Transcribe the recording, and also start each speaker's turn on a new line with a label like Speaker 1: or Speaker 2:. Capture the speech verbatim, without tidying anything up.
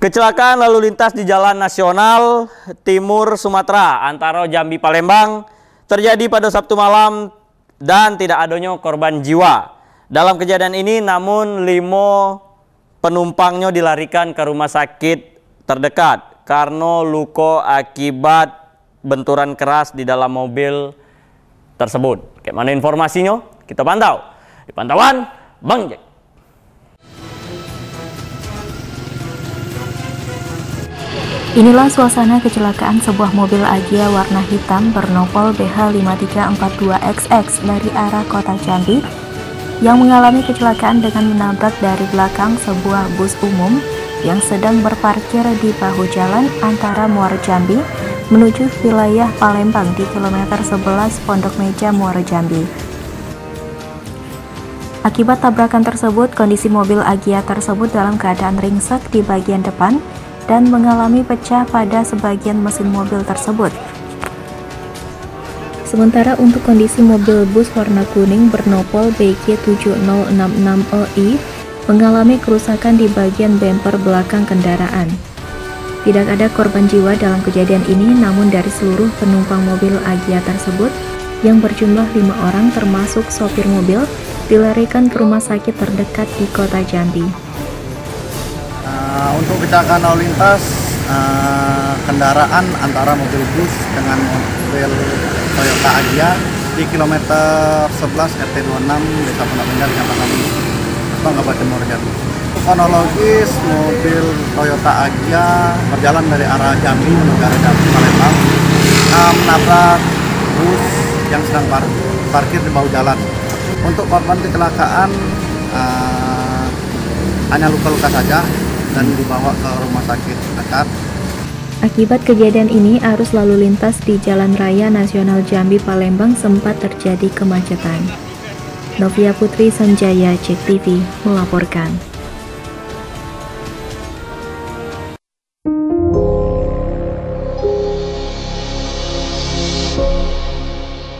Speaker 1: Kecelakaan lalu lintas di Jalan Nasional Timur Sumatera antara Jambi Palembang terjadi pada Sabtu malam dan tidak adanya korban jiwa. Dalam kejadian ini namun lima penumpangnya dilarikan ke rumah sakit terdekat karena luka akibat benturan keras di dalam mobil tersebut. Kayak mana informasinya? Kita pantau di pantauan Bang Jack.
Speaker 2: Inilah suasana kecelakaan sebuah mobil Agya warna hitam bernopol B H lima tiga empat dua X X dari arah kota Jambi yang mengalami kecelakaan dengan menabrak dari belakang sebuah bus umum yang sedang berparkir di bahu jalan antara Muara Jambi menuju wilayah Palembang di kilometer sebelas Pondok Meja Muara Jambi. Akibat tabrakan tersebut, kondisi mobil Agya tersebut dalam keadaan ringsek di bagian depan dan mengalami pecah pada sebagian mesin mobil tersebut. Sementara untuk kondisi mobil bus warna kuning bernopol B G tujuh nol enam enam E I mengalami kerusakan di bagian bumper belakang kendaraan. Tidak ada korban jiwa dalam kejadian ini, namun dari seluruh penumpang mobil Agya tersebut yang berjumlah lima orang termasuk sopir mobil dilarikan ke rumah sakit terdekat di kota Jambi.
Speaker 3: Uh, untuk kecelakaan lalu lintas uh, kendaraan antara mobil bus dengan mobil Toyota Agya di kilometer sebelas R T dua puluh enam Desa Pondok Meja Kecamatan Kabupaten Muara Jambi. Kronologis, mobil Toyota Agya berjalan dari arah Jambi menuju arah Jambi Palembang uh, menabrak bus yang sedang par parkir di bahu jalan. Untuk korban kecelakaan uh, hanya luka-luka saja dan dibawa ke rumah sakit dekat.
Speaker 2: Akibat kejadian ini, arus lalu lintas di Jalan Raya Nasional Jambi Palembang sempat terjadi kemacetan. Novia Putri Sanjaya, Cek T V melaporkan.